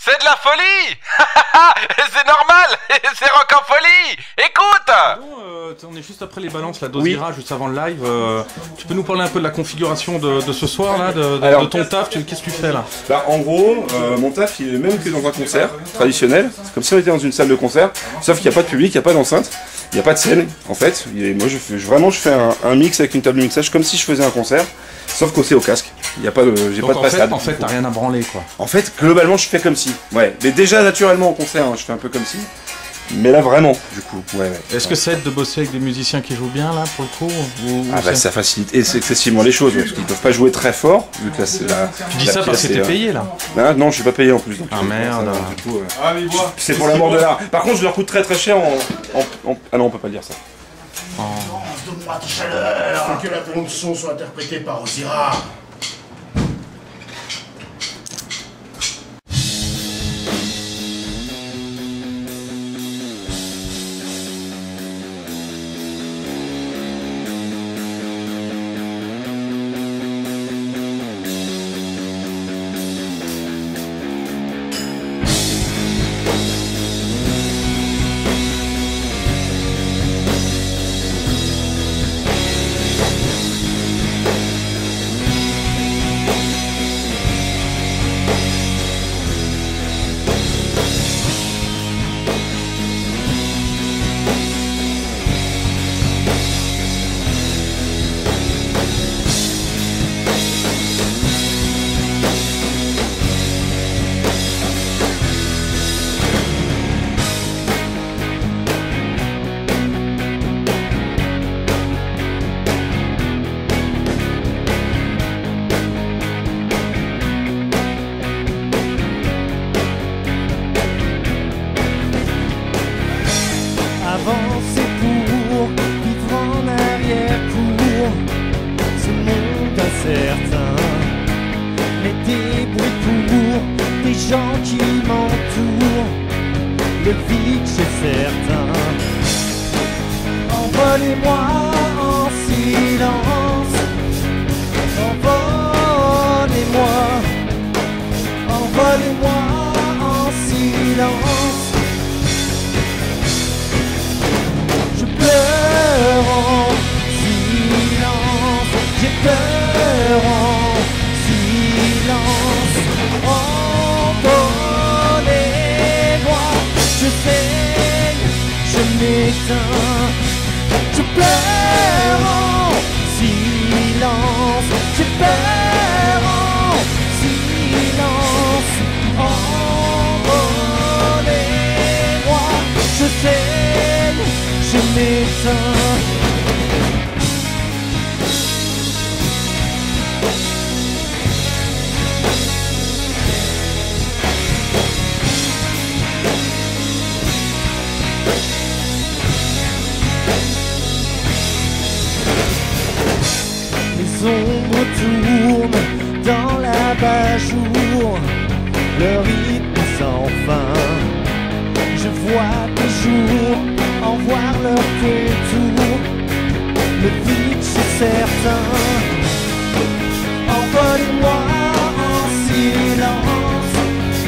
C'est de la folie. C'est normal. C'est rock en folie. Écoute. On est juste après les balances, la d'Ozira, juste avant le live. Tu peux nous parler un peu de la configuration de ce soir là, de ton taf, qu'est-ce que tu fais là? Bah, en gros, mon taf il est même que dans un concert traditionnel. C'est comme si on était dans une salle de concert, sauf qu'il n'y a pas de public, il n'y a pas d'enceinte, il n'y a pas de scène en fait. Moi je fais un mix avec une table de mixage comme si je faisais un concert, sauf qu'au c'est au casque. Il y a pas de, j'ai pas de passade. En fait, t'as rien à branler quoi. En fait, globalement, je fais comme si. Ouais, mais déjà naturellement en concert, hein, je fais un peu comme si. Mais là vraiment, du coup, ouais. Est-ce que ça aide de bosser avec des musiciens qui jouent bien là pour le coup Ah bah ça facilite excessivement les choses, parce qu'ils peuvent pas jouer très fort, vu que là c'est la... Tu dis ça parce que t'es payé là? Non, je suis pas payé en plus. Donc, ah merde. C'est pour l'amour de l'art. Par contre, je leur coûte très cher Ah non, on peut pas dire ça. Donne-moi ta chaleur, que la bande son soit interprétée par Ozira. Avancer pour vivre en arrière-cour, ce monde incertain, mais des bruits pour des gens qui m'entourent, le vide c'est certain. Envolez-moi en silence, envolez-moi, envolez-moi en silence. Peur en silence, j'ai peur en silence. Envolez-moi, je saigne, je m'éteins. Je pleure en silence, j'ai peur en silence. Envolez-moi, je saigne, je m'éteins. Les ombres tournent dans l'abat-jour, le rythme sans fin. Je vois des jours en voir leur contour, le vide c'est certain. Envolez-moi en silence,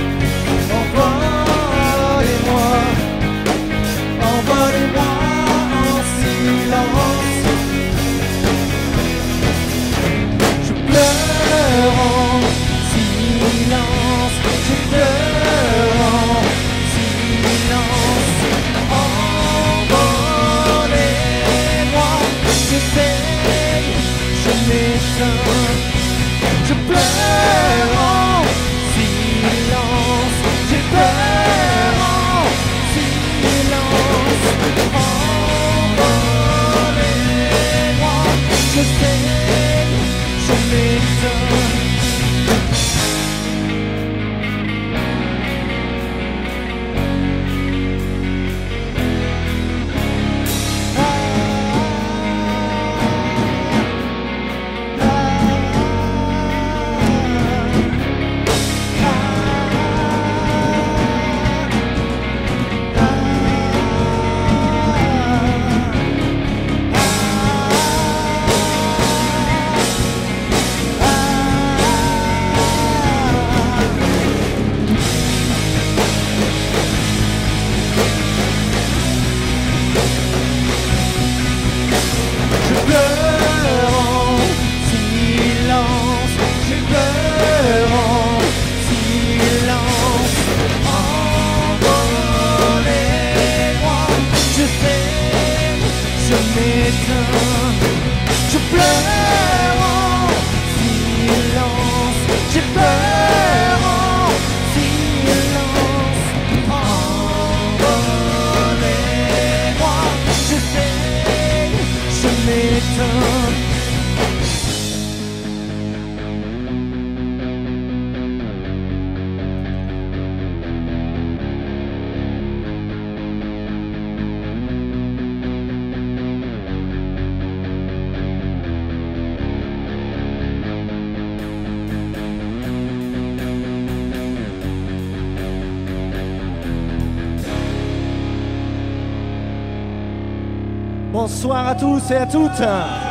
envolez-moi, envolez-moi en silence. Je pleure en silence, je pleure en silence. Envolez-moi, je saigne, je Bonsoir à tous et à toutes.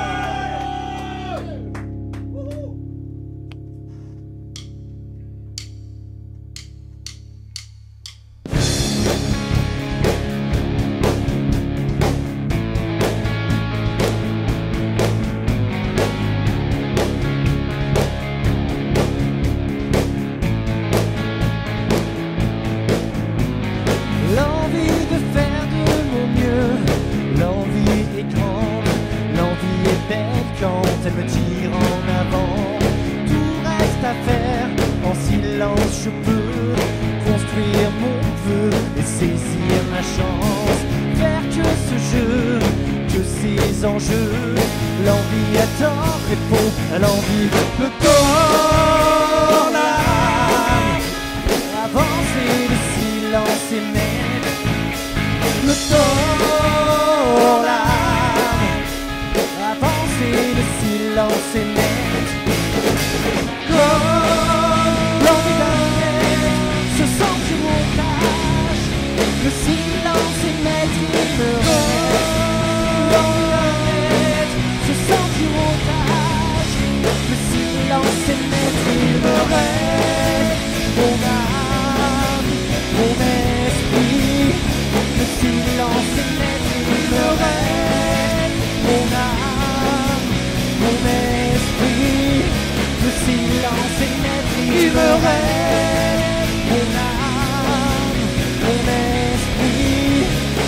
L'envie de faire de mon mieux, l'envie est grande, l'envie est belle quand elle me tire en avant. Tout reste à faire, en silence je peux construire mon vœu et saisir ma chance. Faire que ce jeu, que ces enjeux, l'envie a tort répond à l'envie, le corps l'âme. Avancer, le silence émet le tort l'âme. Avancer, le silence émet comme l'envie d'un maître, se sent du montage. Le silence émet, il me reste. L'envie d'un maître, se sent du montage. Le silence émet, il me reste. Mon âme, mon esprit, le silence émet, il me reste. Mon âme, mon esprit, le silence émet, il me reste. Mon âme, mon esprit.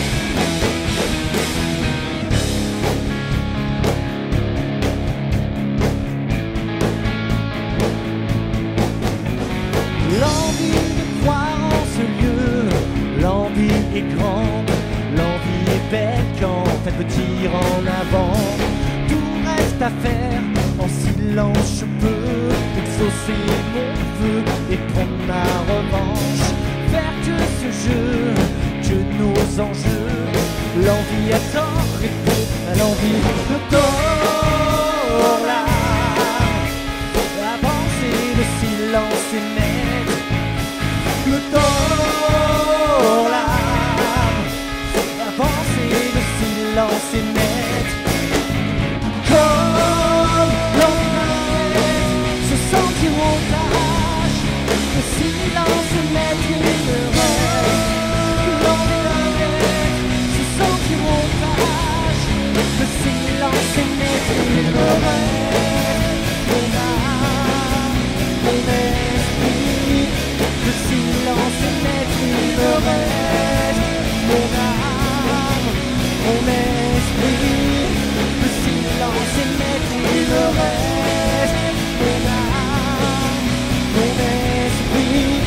L'envie de croire en ce lieu, l'envie est grande, l'envie est belle quand elle me tire en avant. Tout reste à faire, en silence je peux exaucer mon vœu et prendre ma revanche. Faire que ce jeu, que nos enjeux, l'envie a tort répond à l'envie, le tort là. Avancer, le silence émet le tort l'âme. Avancer, le silence émet comme l'envie se sent du montage. Le silence émet, il me reste. L'envie se sent du montage. Le silence émet, il me reste. Mon âme, mon esprit, le silence émet, il me reste. Mon âme, mon esprit, le silence émet, il me reste. Mon âme, mon esprit.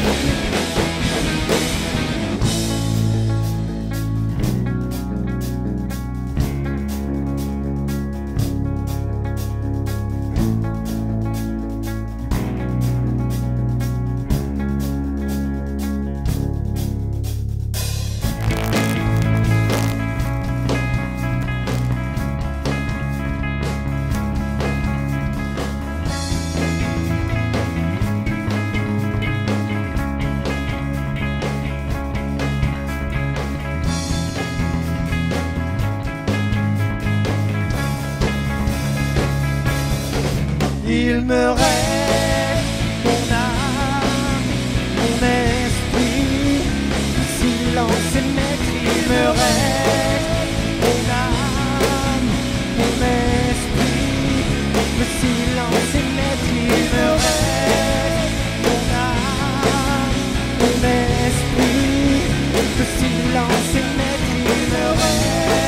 Il me reste mon âme, mon esprit, le silence émet, il me reste mon âme, mon esprit, le silence émet, il me reste mon âme, mon esprit, le silence émet, il me reste.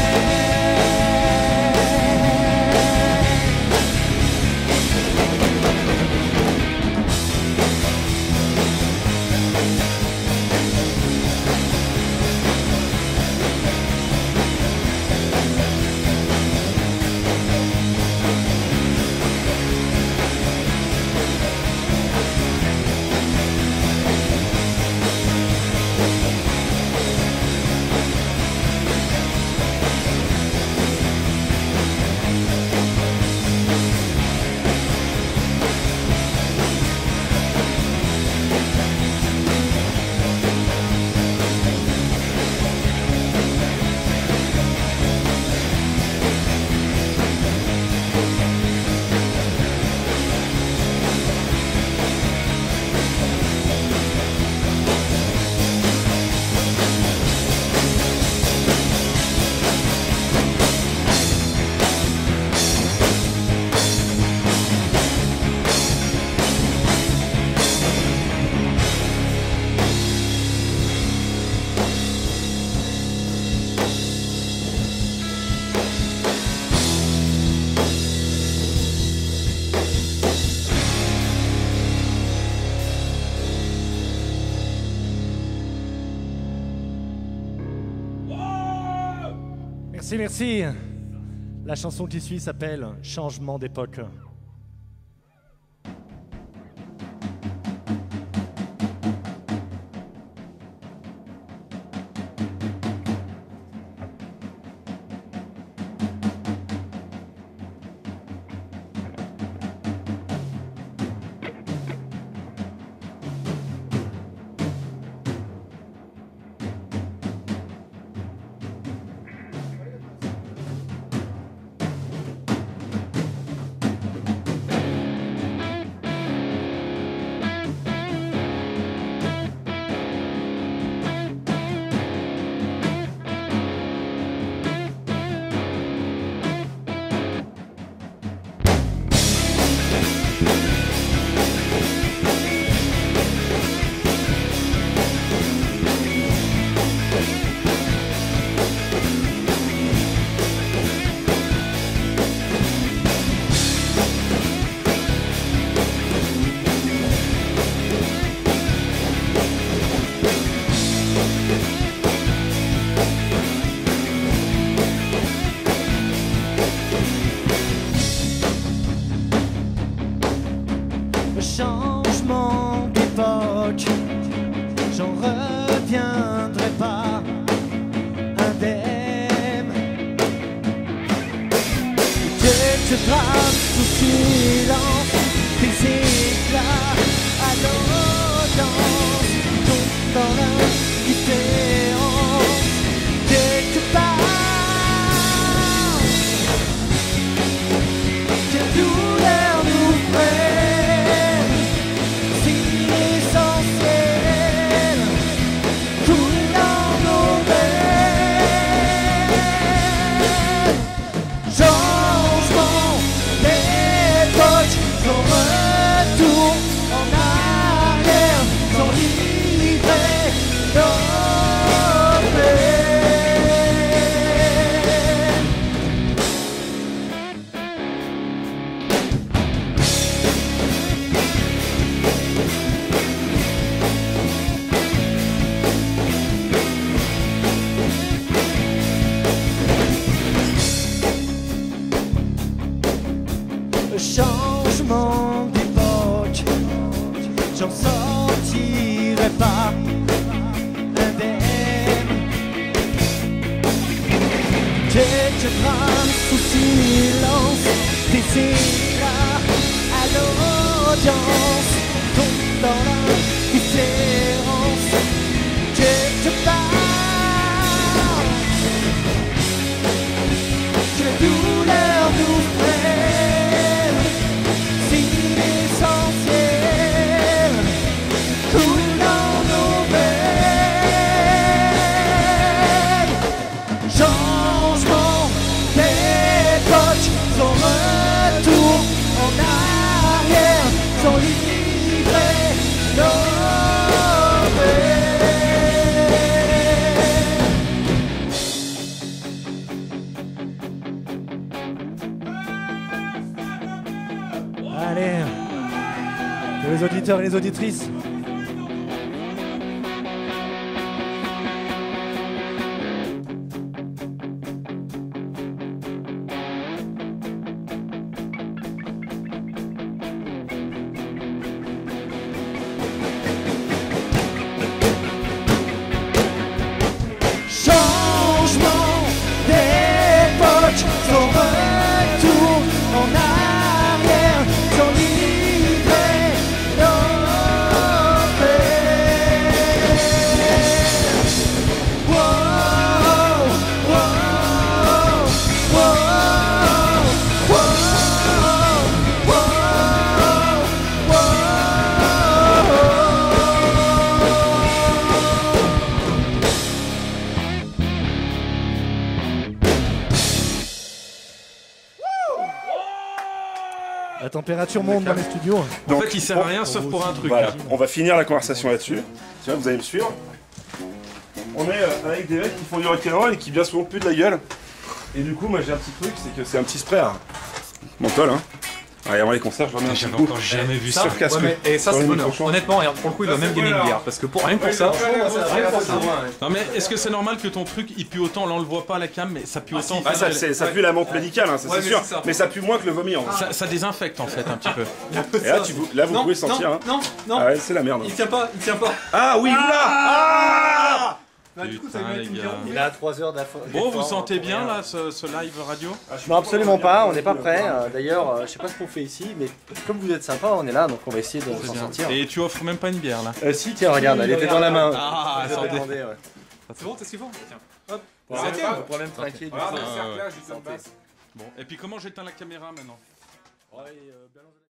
Merci, merci. La chanson qui suit s'appelle Changement d'époque. Changement d'époque, j'en reviendrai pas indemne. Quelques drames sous silence, des éclats à l'audience, tombent dans l'indifférence. Quelque part, quelle douleur nous freine. Si l'essentiel coule dans nos veines. Changement d'époque, sans retour en arrière, sans livrer nos peines. Changement d'époque, j'en sortirai pas indemne. Quelques drames sous silence, des éclats à l'audience, tombent dans l'indifférence. Quelque part, que la douleur nous freine. Si l'essentiel coule dans nos veines. Changement d'époque, sans retour en arrière, sans livrer nos veines. Allez, pour les auditeurs et les auditrices. Changement d'époque, sans retour en arrière, sans livrer nos peines. Wow, wow, wow, wow, wow, La température monte dans les studios. En fait, il sert à rien sauf pour un truc. Voilà, on va finir la conversation là-dessus. Tu vois, vous allez me suivre. On est avec des mecs qui font du rock'n'roll et qui bien souvent puent de la gueule. Et du coup, moi j'ai un petit truc, c'est que c'est un petit spray à menthol, hein. Ouais, avant les concerts, je remets un petit J'avais coup. encore jamais vu ça. Sur casque. Et ça, Sur c'est le bonheur. micro. Honnêtement, regarde, pour le coup, il va même gagner une bière. Parce que rien que pour ça, rien que pour ça. Non mais est-ce que c'est normal que ton truc il pue autant? Là on le voit pas à la cam, mais ça pue autant. Ah, ça pue la menthe médicale, hein, ça Ouais, c'est mais sûr. c'est ça. Mais ça pue moins que le vomi en vrai. Ça désinfecte en fait un petit peu. Et là, vous pouvez sentir. Hein. Non, non, Ah ouais, c'est la merde. il tient pas, il tient pas. Ah oui, oula. Bah, du coup, ça Putain, va les mettre une gars. bière. Il a 3 heures d'effort. Bon, vous sentez bien là ce live radio? Non, absolument pas, on n'est pas prêt. D'ailleurs, je sais pas ce qu'on fait ici, mais comme vous êtes sympa, on est là, donc on va essayer de Très s'en bien. sortir. Et tu offres même pas une bière là? Si, tiens, regarde, elle était dans la main. Ah, Je vais attendez. demander, ouais. C'est bon, t'es ce qu'il faut? Tiens. Hop. On Ça tient. pourrait même trinquer. du coup. Bon, et puis comment j'éteins la caméra maintenant?